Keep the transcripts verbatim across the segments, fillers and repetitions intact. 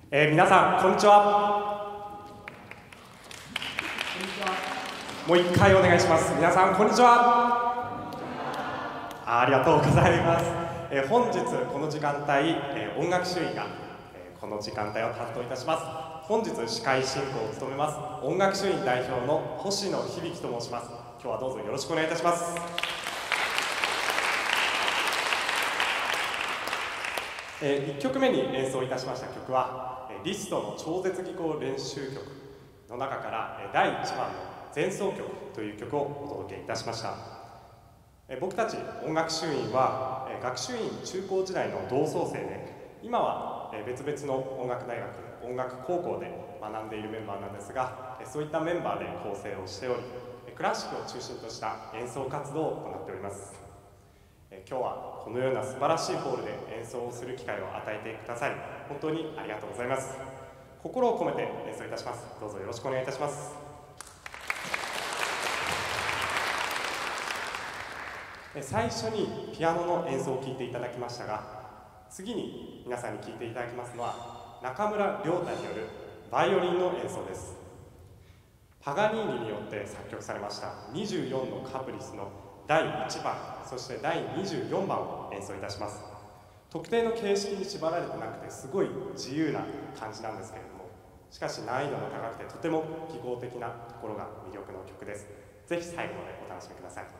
えー、皆さんこんにちは。もう一回お願いします。皆さんこんにちは。ありがとうございます。えー、本日この時間帯、えー、音楽主任が、えー、この時間帯を担当いたします。本日司会進行を務めます音楽主任代表の星野響と申します。今日はどうぞよろしくお願いいたします。えー、いっきょくめに演奏いたしました曲はリストの超絶技巧練習曲の中からだいいちばんの前奏曲という曲をお届けいたしました。僕たち音楽主任は学習院中高時代の同窓生で、今は別々の音楽大学音楽高校で学んでいるメンバーなんですが、そういったメンバーで構成をしており、クラシックを中心とした演奏活動を行っております。今日はこのような素晴らしいホールで演奏をする機会を与えてくださり本当にありがとうございます。心を込めて演奏いたします。どうぞよろしくお願いいたします。最初にピアノの演奏を聴いていただきましたが、次に皆さんに聴いていただきますのは中村亮太によるバイオリンの演奏です。パガニーニによって作曲されましたにじゅうよんのカプリスのだいいちばん、そしてだいにじゅうよんばんを演奏いたします。特定の形式に縛られてなくてすごい自由な感じなんですけれども、しかし難易度の高くてとても技巧的なところが魅力の曲です。ぜひ最後までお楽しみください。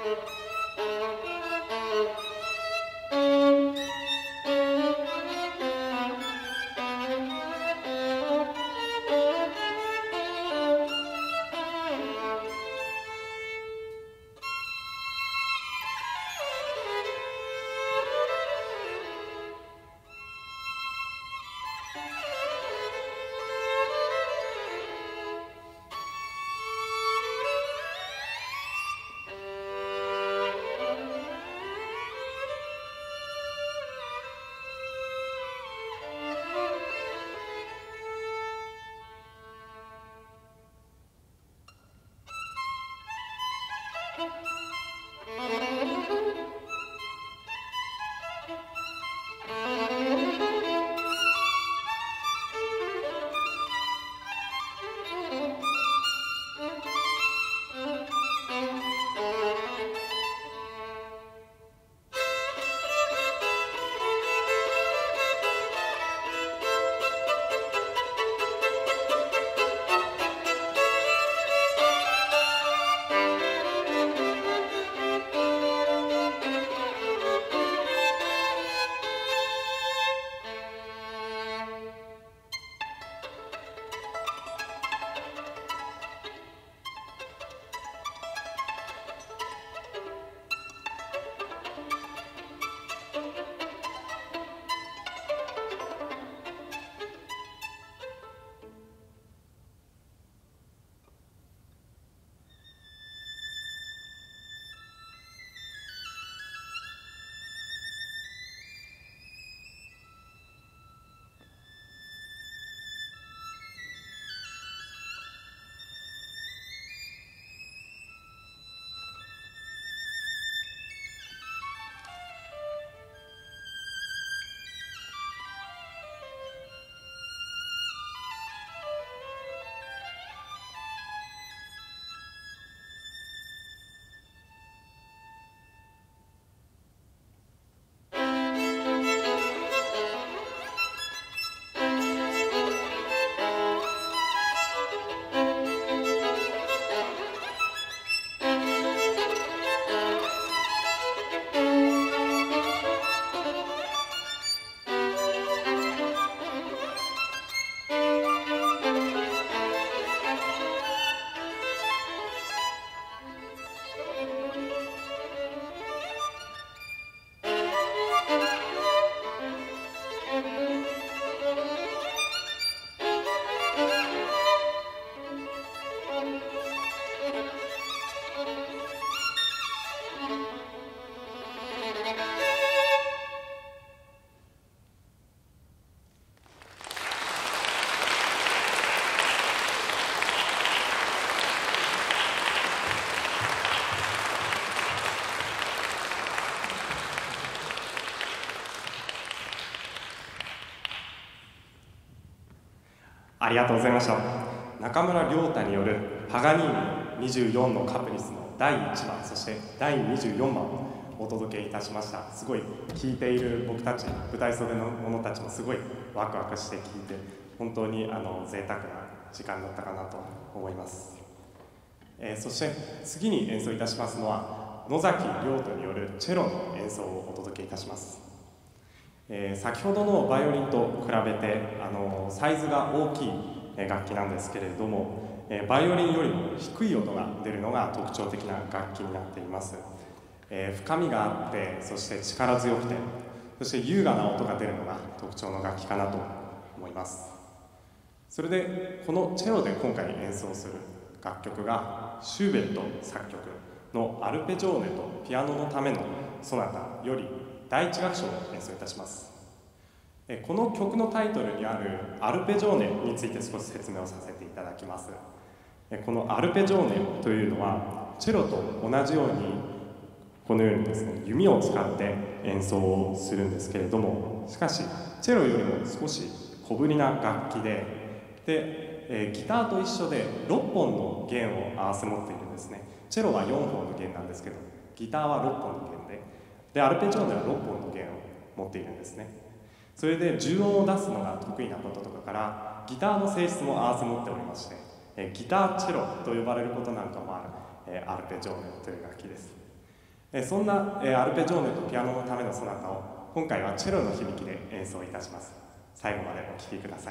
ありがとうございました。中村亮太によるパガニーニにじゅうよんのカプリスのだいいちばん、そしてだいにじゅうよんばんをお届けいたしました。すごい聴いている僕たち、舞台袖の者たちもすごいワクワクして聴いて、本当にあの贅沢な時間だったかなと思います。えー、そして次に演奏いたしますのは野崎亮太によるチェロの演奏をお届けいたします。えー、先ほどのバイオリンと比べてあのサイズが大きい楽器なんですけれども、えー、バイオリンよりも低い音が出るのが特徴的な楽器になっています。えー、深みがあって、そして力強くて、そして優雅な音が出るのが特徴の楽器かなと思います。それでこのチェロで今回演奏する楽曲がシューベルト作曲のアルペジョーネとピアノのためのソナタよりだいいち楽章を演奏いたします。この曲のタイトルにあるアルペジョーネについて少し説明をさせていただきます。このアルペジョーネというのはチェロと同じようにこのようにですね、弓を使って演奏をするんですけれども、しかしチェロよりも少し小ぶりな楽器で、で、えー、ギターと一緒でろっぽんの弦を合わせ持っているんですね。チェロはよんほんの弦なんですけど、ギターはろっぽんの弦で、でアルペジョーネはろっぽんの弦を持っているんですね。それで重音を出すのが得意なこととかからギターの性質も合わせ持っておりまして、えギターチェロと呼ばれることなんかもある、えアルペジョーネという楽器です。 えそんな、えアルペジョーネとピアノのためのソナタを今回はチェロの響きで演奏いたします。最後までお聴きください。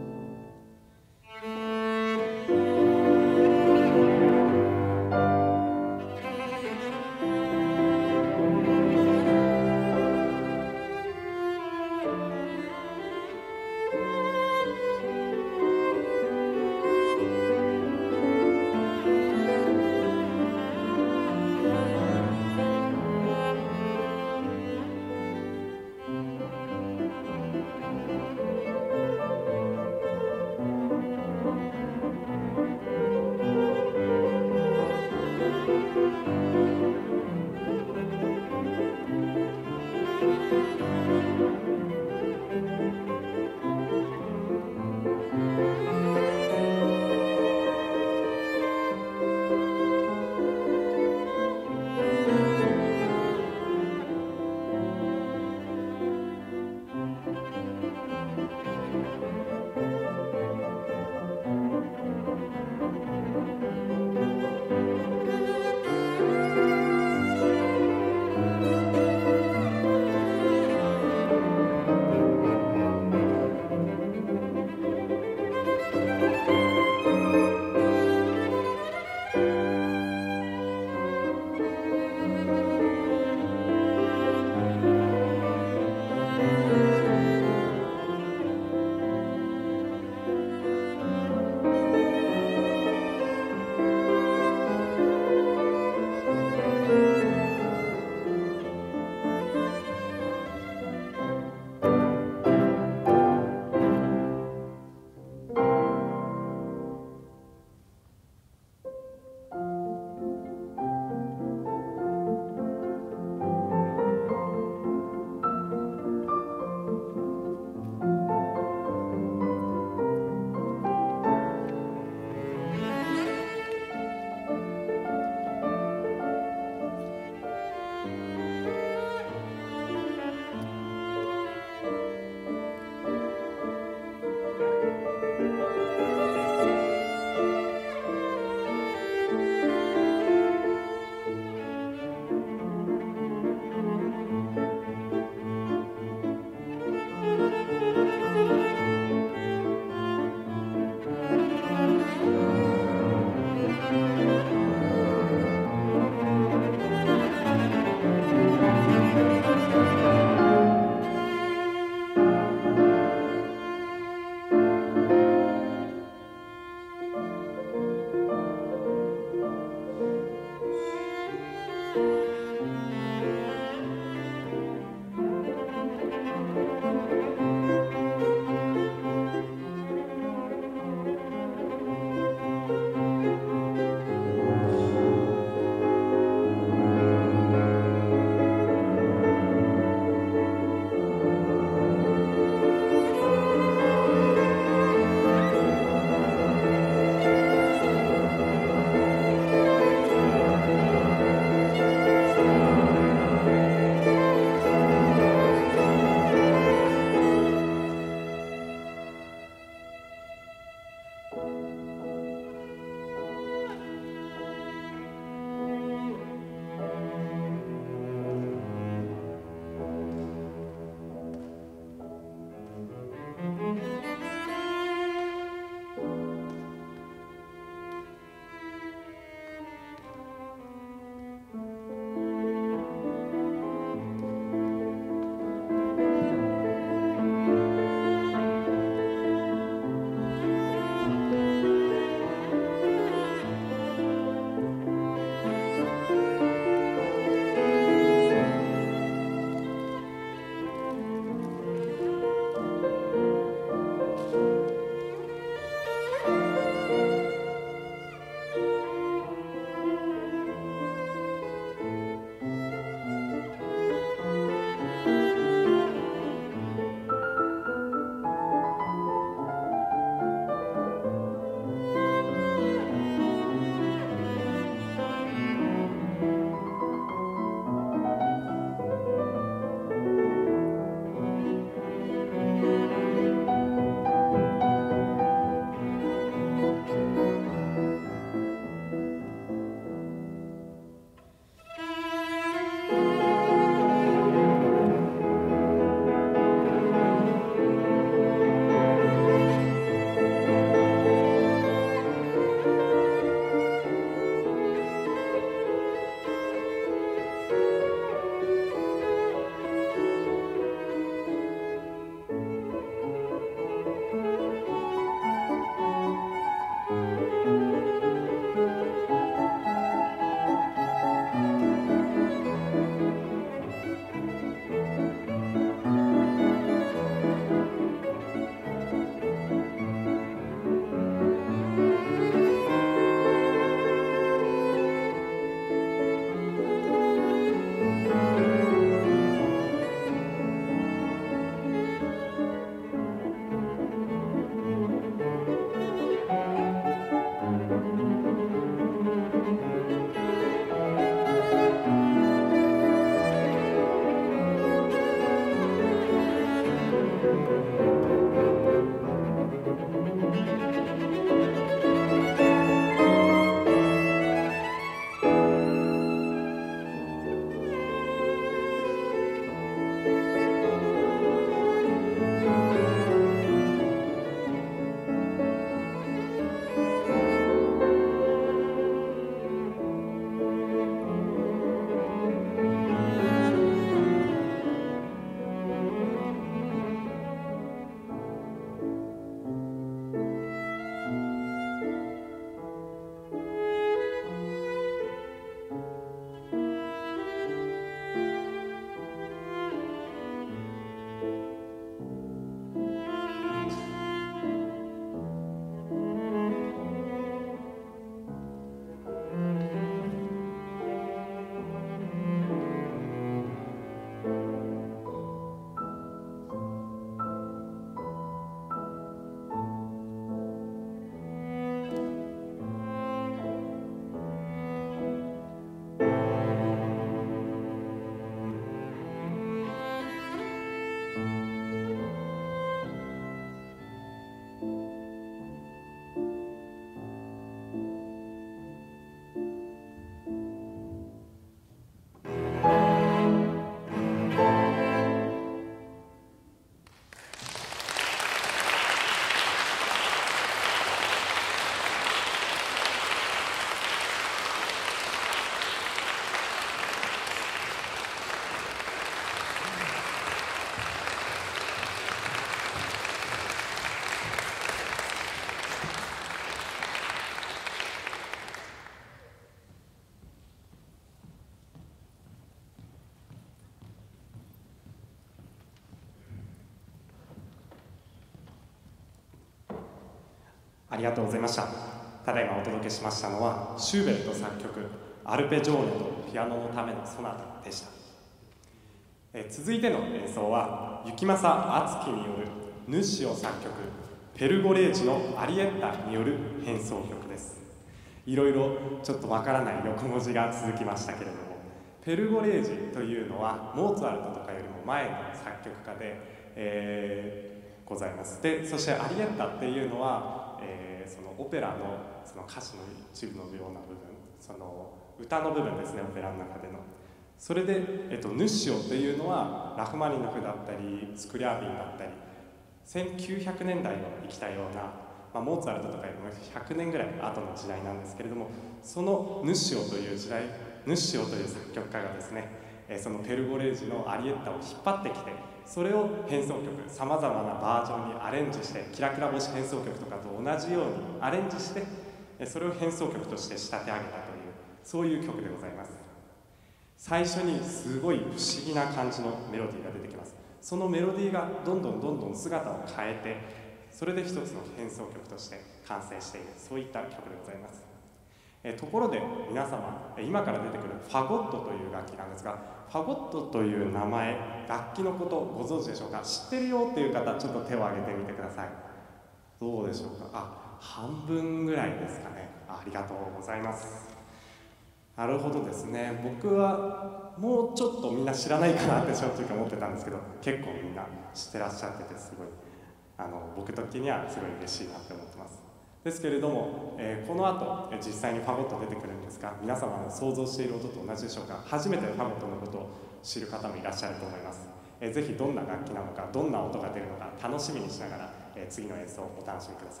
ありがとうございました。ただいまお届けしましたのはシューベルト作曲アルペジョーネとピアノのためのソナタでした。え続いての演奏は雪政敦樹によるヌッシオ作曲ペルゴレージのアリエッタによる変奏曲です。いろいろちょっとわからない横文字が続きましたけれども、ペルゴレージというのはモーツァルトとかよりも前の作曲家で、えー、ございます。でそしてアリエッタっていうのは、えー、そのオペラのその歌詞の一部のような部分、その歌の部分ですね、オペラの中での。それで、えっと、ヌッシオというのはラフマニノフだったりスクリャービンだったりせんきゅうひゃくねんだいの生きたような、まあ、モーツァルトとかよりもひゃくねんぐらい後の時代なんですけれども、そのヌッシオという時代、ヌッシオという作曲家がですね、えそのペルゴレージのアリエッタを引っ張ってきて、それを変奏曲さまざまなバージョンにアレンジして、キラキラ星変奏曲とかと同じようにアレンジして、それを変奏曲として仕立て上げたという、そういう曲でございます。最初にすごい不思議な感じのメロディーが出てきます。そのメロディーがどんどんどんどん姿を変えて、それで一つの変奏曲として完成している、そういった曲でございます。えところで皆様、今から出てくるファゴットという楽器なんですが、ファゴットという名前、楽器のことをご存知でしょうか。知ってるよっていう方、ちょっと手を挙げてみてください。どうでしょうか。あ、半分ぐらいですかね。ありがとうございます。なるほどですね。僕はもうちょっとみんな知らないかなって正直思ってたんですけど、結構みんな知ってらっしゃってて、すごいあの僕的にはすごい嬉しいなって思ってます。ですけれども、えー、この後実際にファゴット出てくるんですが、皆様の想像している音と同じでしょうか。初めてファゴットのことを知る方もいらっしゃると思います。えー、ぜひどんな楽器なのか、どんな音が出るのか楽しみにしながら、えー、次の演奏をお楽しみください。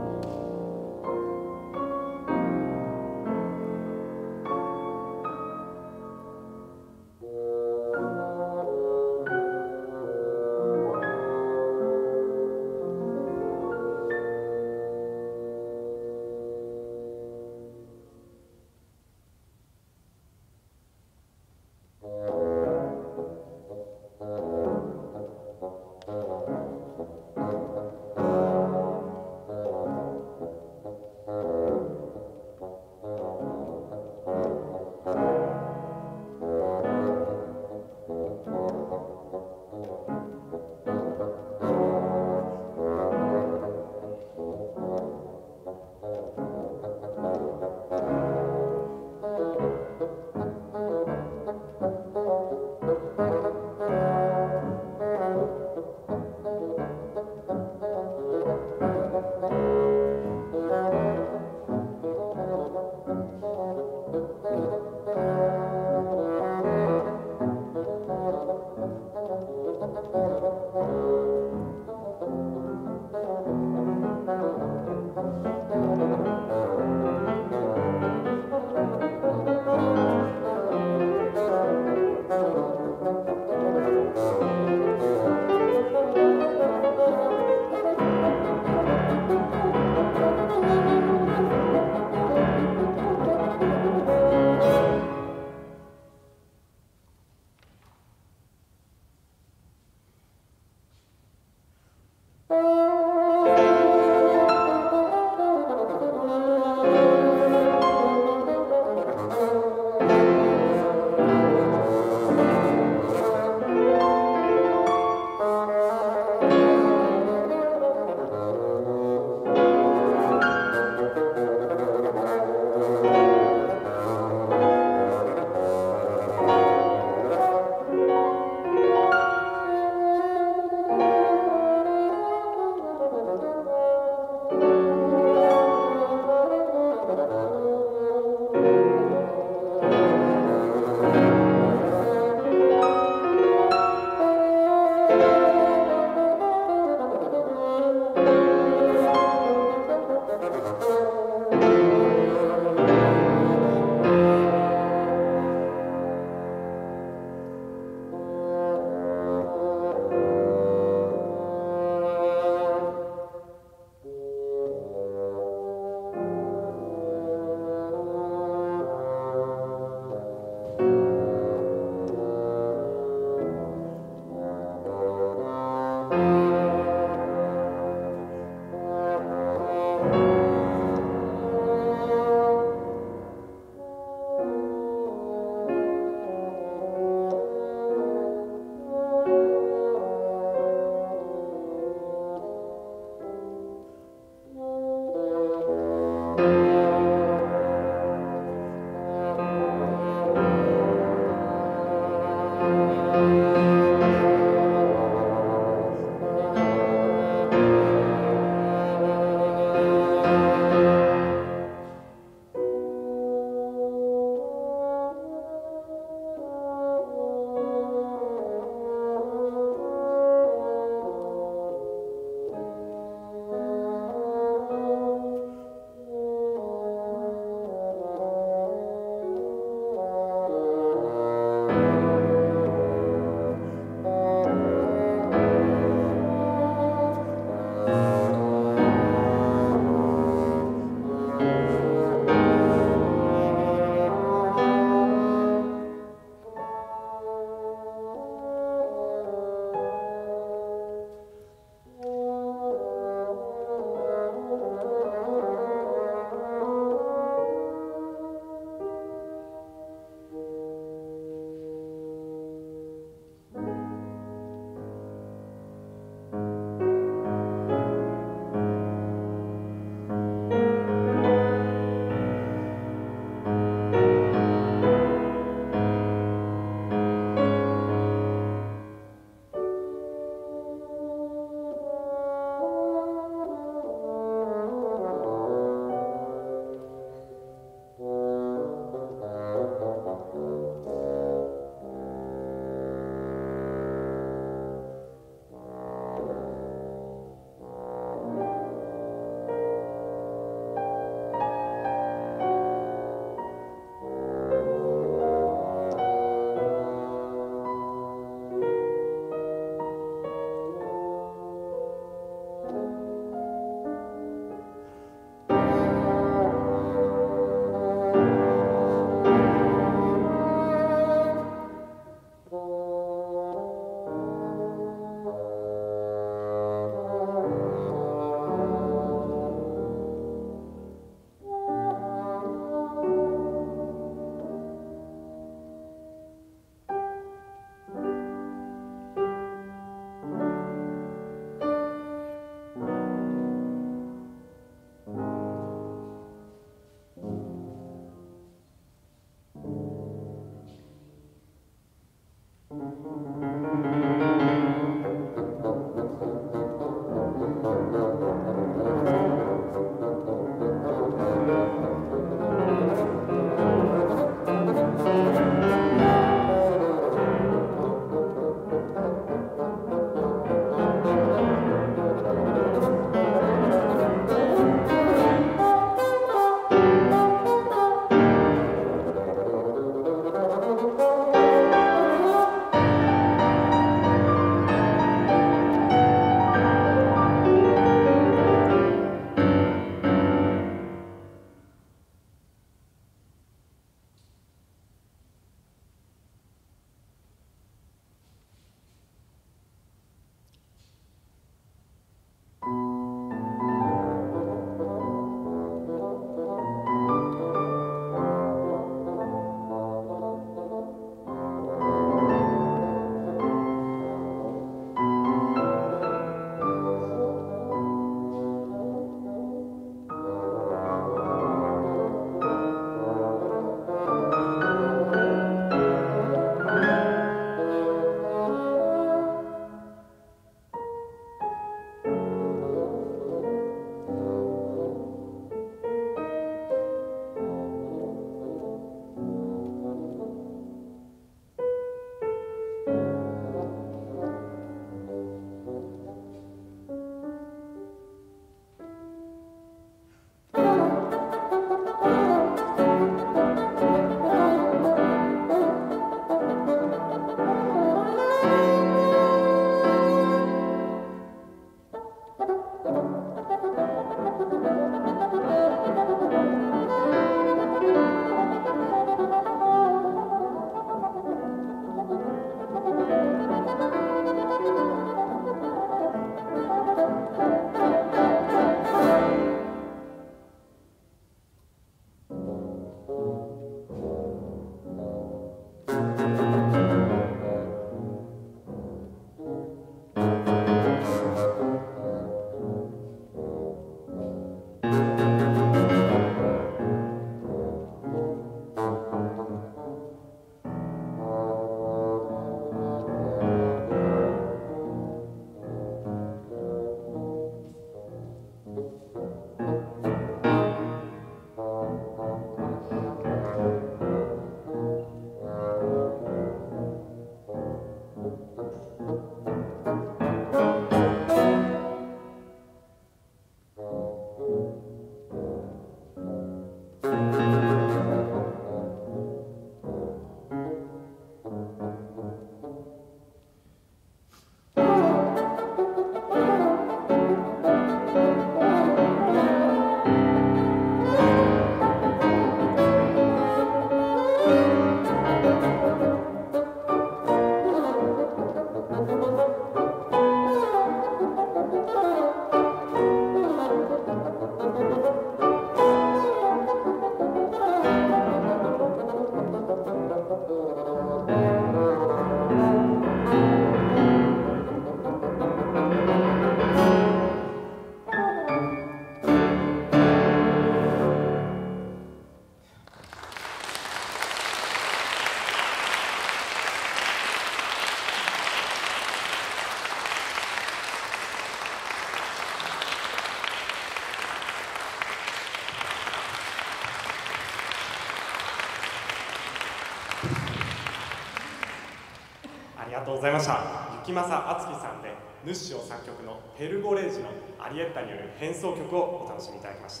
とうございました。雪政敦樹さんでヌッシオ作曲のペルゴレージのアリエッタによる変奏曲をお楽しみいただきました。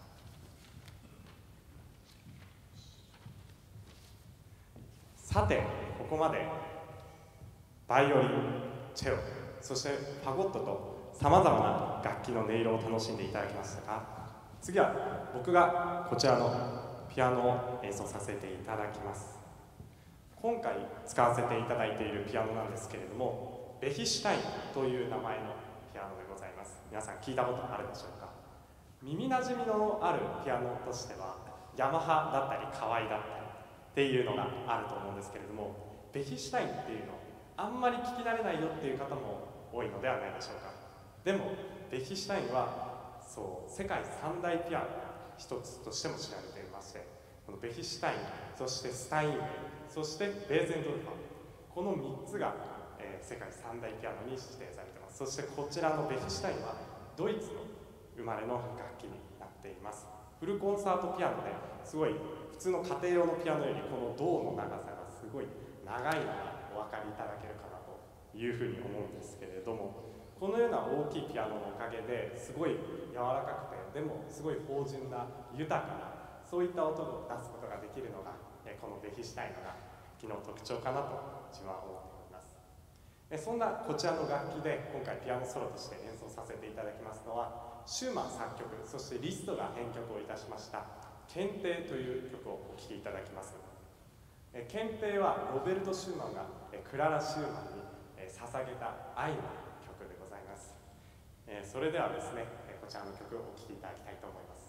さて、ここまでバイオリン、チェロ、そしてファゴットとさまざまな楽器の音色を楽しんでいただきましたが、次は僕がこちらのピアノを演奏させていただきます。今回使わせていただいているピアノなんですけれども、ベヒシュタインという名前のピアノでございます。皆さん聞いたことあるでしょうか。耳なじみのあるピアノとしてはヤマハだったりカワイだったりっていうのがあると思うんですけれども、ベヒシュタインっていうのあんまり聞き慣れないよっていう方も多いのではないでしょうか。でもベヒシュタインはそう世界三大ピアノの一つとしても知られていまして、このベヒシュタイン、そしてスタインウェイ、そしてベーゼンドルファン、このみっつが、えー、世界三大ピアノに指定されています。そしてこちらのベヒシュタインはドイツの生まれの楽器になっています。フルコンサートピアノですごい普通の家庭用のピアノよりこの胴の長さがすごい長いのがお分かりいただけるかなというふうに思うんですけれども、このような大きいピアノのおかげですごい柔らかくて、でもすごい芳醇な豊かなそういった音を出すことができるのがこのベヒシュタインの楽器の特徴かなと自分は思っております。そんなこちらの楽器で今回ピアノソロとして演奏させていただきますのは、シューマン作曲、そしてリストが編曲をいたしました「検定」という曲をお聴きいただきます。検定はロベルト・シューマンがクララ・シューマンに捧げた愛の曲でございます。それではですね、こちらの曲をお聴きいただきたいと思います。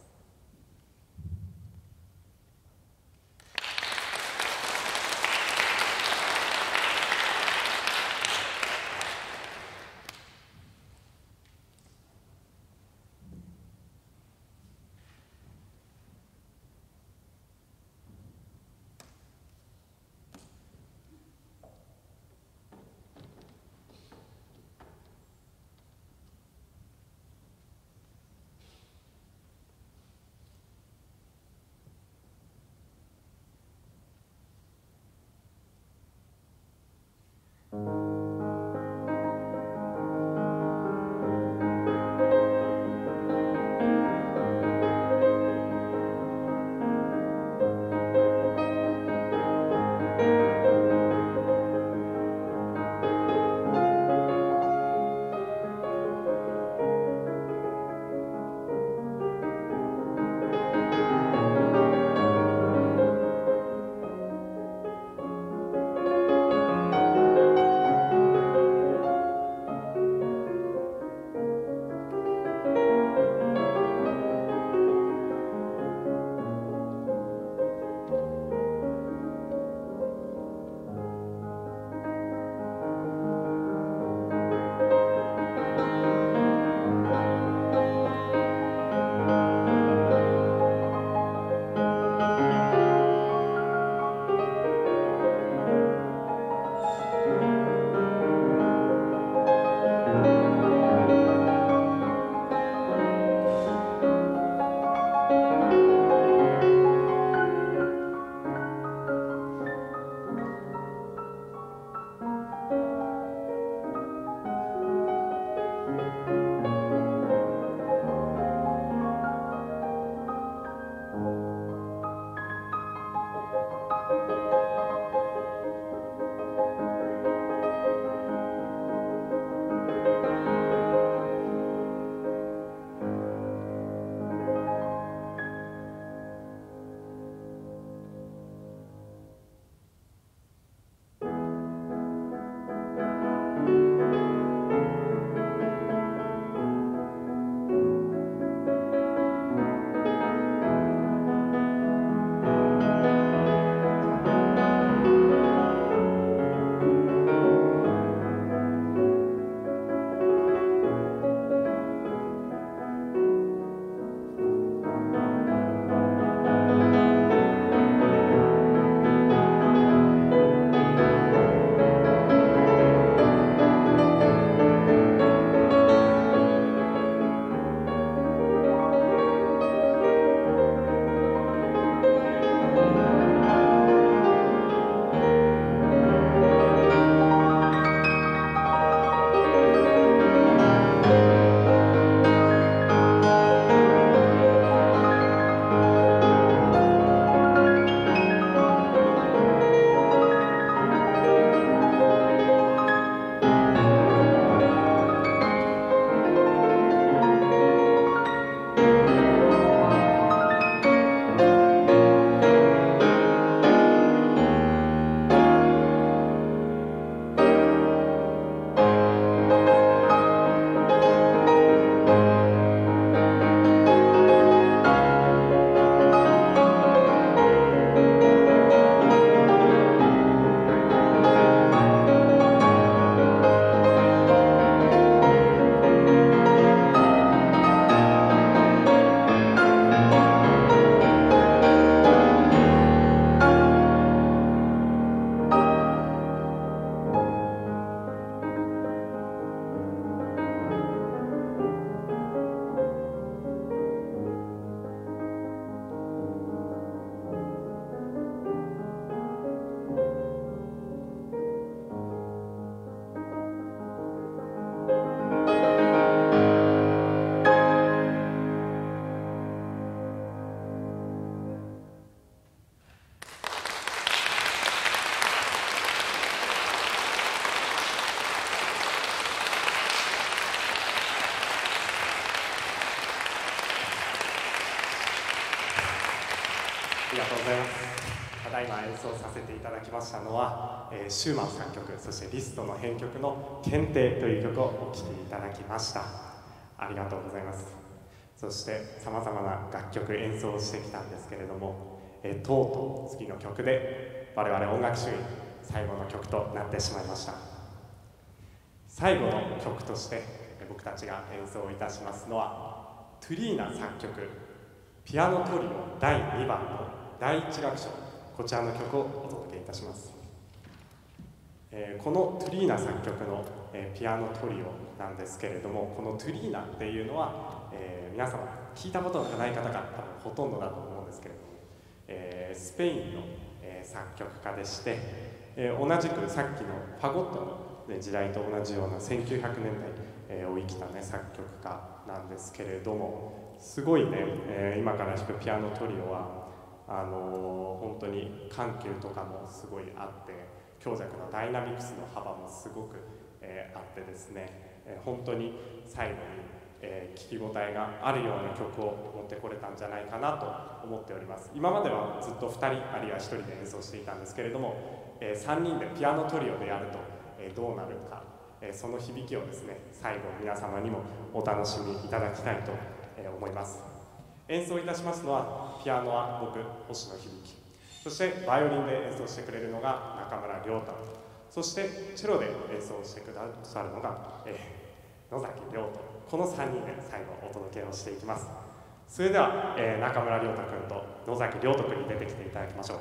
りがとうございます。ただいま演奏させていただきましたのは、えー、シューマン作曲、そしてリストの編曲の「検定」という曲をお聴きいただきました。ありがとうございます。そしてさまざまな楽曲演奏してきたんですけれども、えー、とうとう次の曲で我々音楽主義最後の曲となってしまいました。最後の曲として僕たちが演奏いたしますのはトゥリーナ作曲ピアノトリオだいにばんのだいいち楽章、こちらの曲をお届けいたします。えー、このトゥリーナ作曲の、えー、ピアノトリオなんですけれども、このトゥリーナっていうのは、えー、皆様聞いたことがない方が多分ほとんどだと思うんですけれども、えー、スペインの、えー、作曲家でして、えー、同じくさっきのファゴットの、ね、時代と同じようなせんきゅうひゃくねんだい、えー、を生きた、ね、作曲家なんですけれども、すごいね、えー、今から弾くピアノトリオはあのー、本当に緩急とかもすごいあって、強弱のダイナミクスの幅もすごく、えー、あってですね、えー、本当に最後に、えー、聞き応えがあるような曲を持ってこれたんじゃないかなと思っております。今まではずっとふたりあるいはひとりで演奏していたんですけれども、えー、さんにんでピアノトリオでやると、えー、どうなるか、えー、その響きをですね、最後皆様にもお楽しみいただきたいと、えー、思います。演奏いたしますのは、ピアノは僕、星野響、そしてバイオリンで演奏してくれるのが中村亮太、そしてチェロで演奏してくださるのが、えー、野崎亮太、このさんにんで最後お届けをしていきます。それでは、えー、中村亮太君と野崎亮太君に出てきていただきましょう。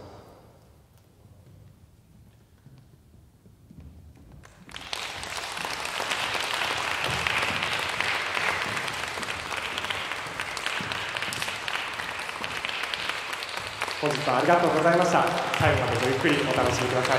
本日はありがとうございました。最後までごゆっくりお楽しみください。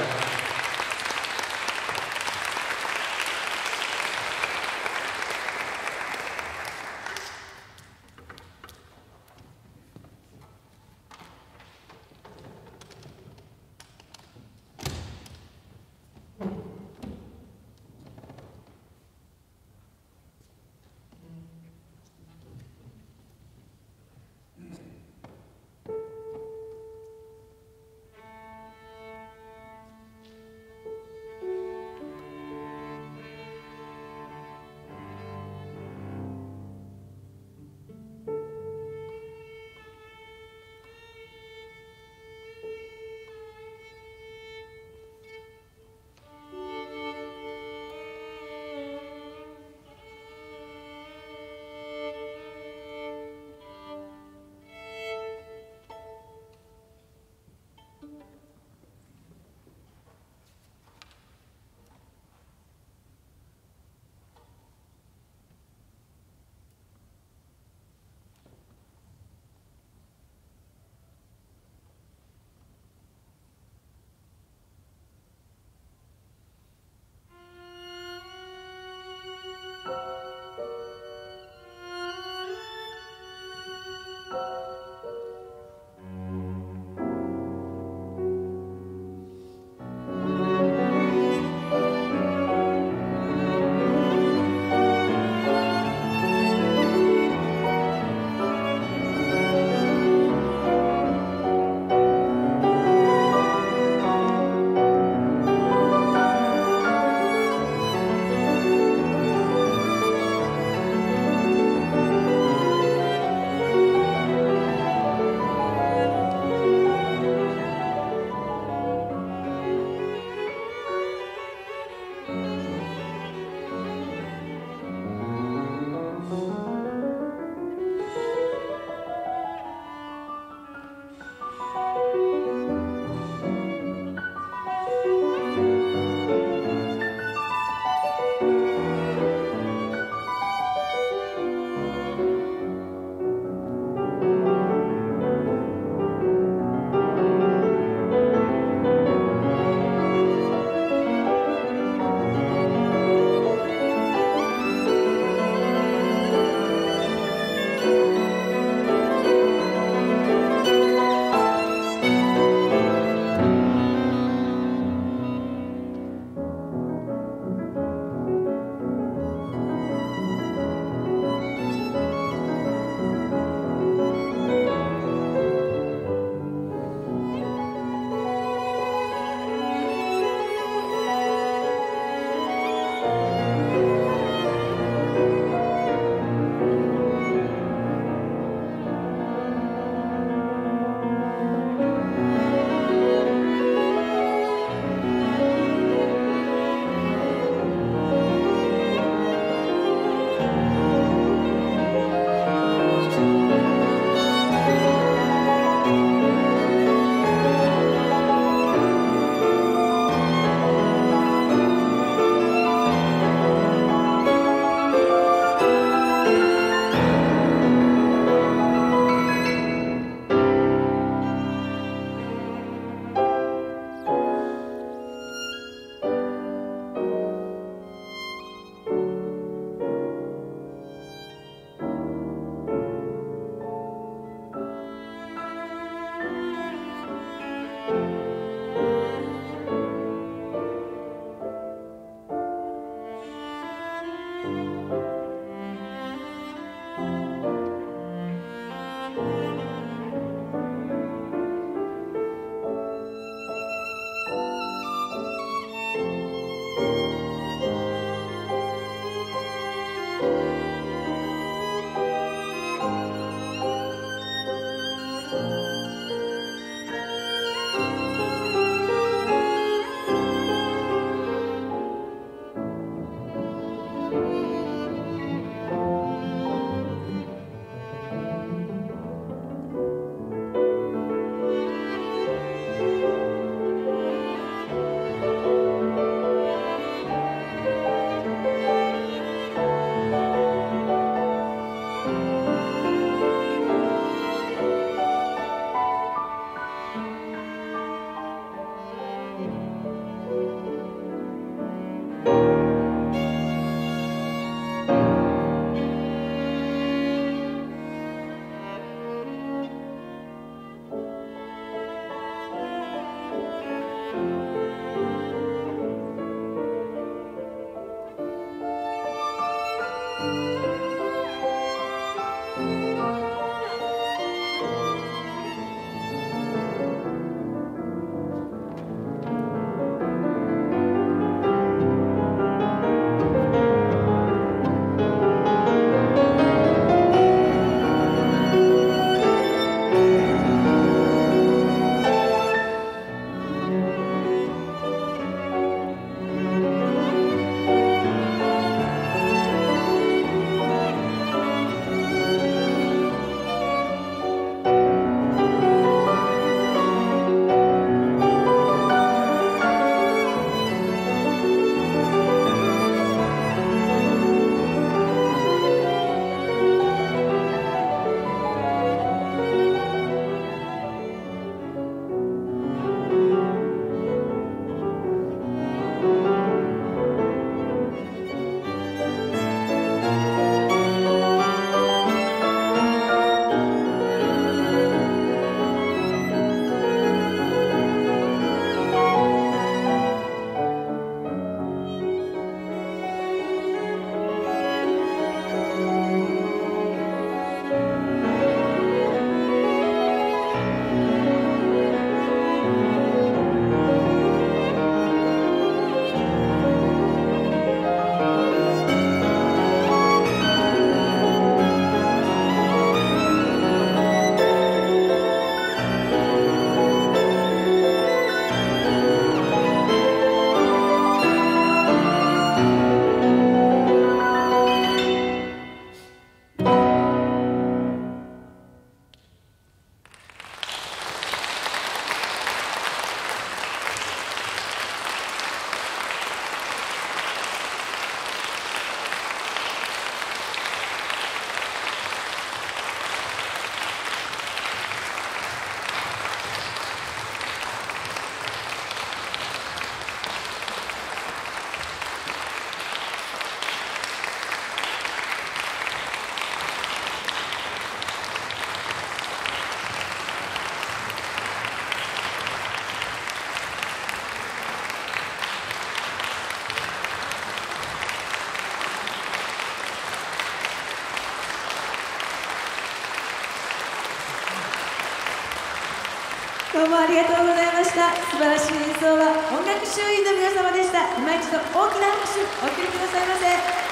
どうもありがとうございました。素晴らしい演奏は音楽修院の皆様でした。今一度大きな拍手お送りくださいませ。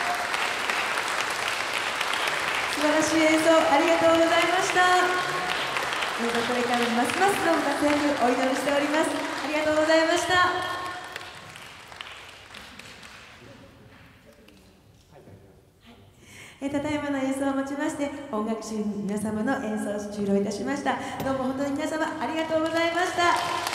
素晴らしい演奏ありがとうございました。どうぞこれからもますますのご活躍お祈りしております。ありがとうございました。えただいまの演奏をもちまして音楽修院の皆様の演奏を終了いたしました。どうも本当に皆様ありがとうございました。